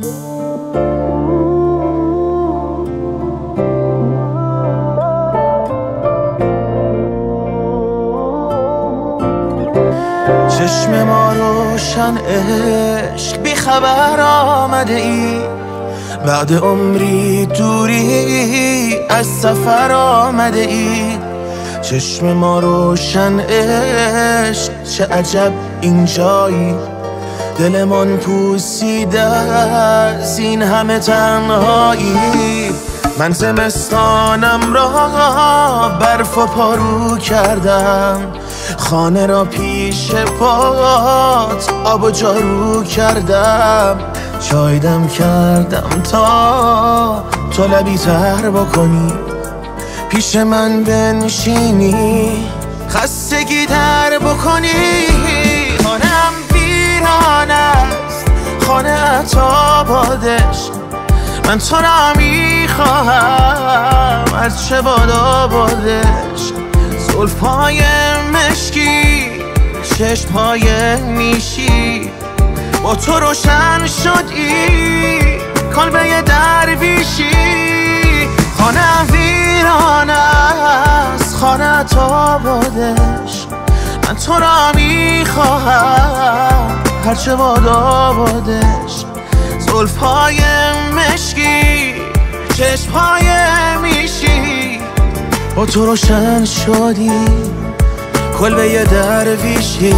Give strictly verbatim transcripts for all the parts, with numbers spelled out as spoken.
چشم ما روشن عشق بی خبر آمده ای، بعد عمری دوری از سفر آمده ای. چشم ما روشن عشق چه عجب اینجایی، دلمان پوسیده از این همه تنهایی. من زمستانم را برف و پارو کردم، خانه را پیش پات آب و جارو کردم. چای دم کردم تا تو لبی تر بکنی، پیش من بنشینی خستگی در بکنی. خانم ویران است خانه عطابادش، من تو را میخواهم از چه باد آبادش. زلفای مشکی چشمهای نیشی، با تو روشن شدی کلبه درویشی. خانه ویران است خانه عطابادش، من تو را میخواهم هرچه باد آبادش. زلفای مشکی چشمهای میشی، با تو روشن شدی کلبه درویشی.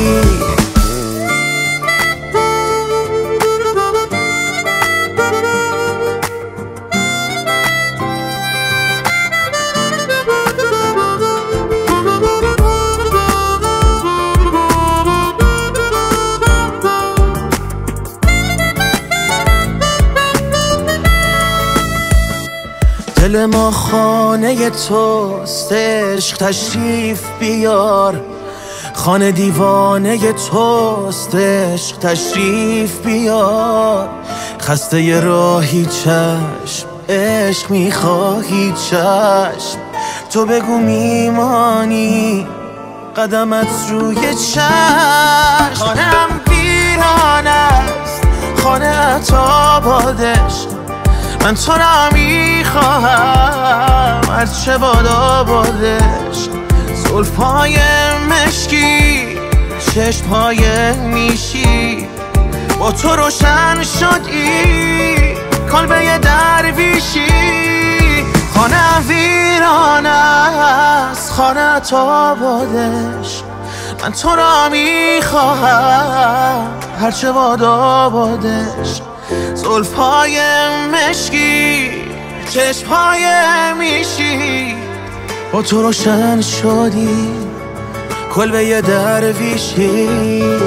دل ما خانه توست عشق تشریف بیار، خانه دیوانه توست عشق تشریف بیار. خسته ی راهی چشم عشق میخواهی چشم، تو بگو میمانی قدمت روی چشم. خانم ویران است خانه عطابادش، من تو را میخواهم از چه باد آبادش. زلفای مشکی چشمهای نیشی، با تو روشن شدی کلبه درویشی. خانه ویران است خانه عطابادش، من تو را میخواهم هرچه باد آبادش. زلفای مشکی چشمهای میشی، با تو روشن شدی کلبه درویشی.